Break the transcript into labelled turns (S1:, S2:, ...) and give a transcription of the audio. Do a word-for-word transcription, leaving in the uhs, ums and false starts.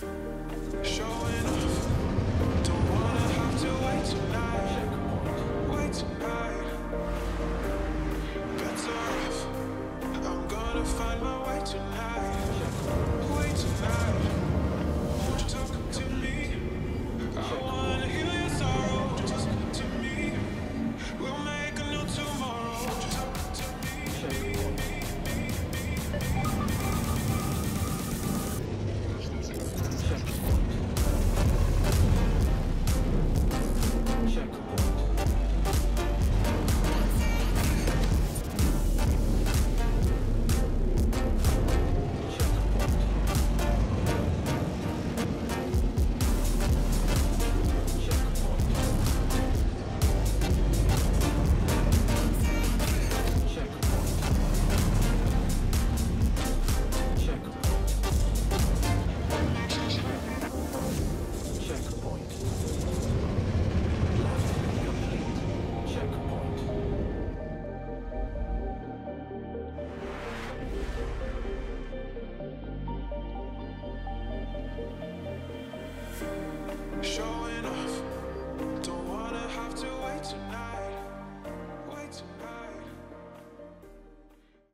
S1: Showing off, don't wanna have to wait tonight. Wait tonight, better off. I'm gonna find my way tonight. Wait tonight, won't you talk to me? I wanna heal your sorrow. Just talk to me. We'll make a new tomorrow. Won't you talk to me? Showing off.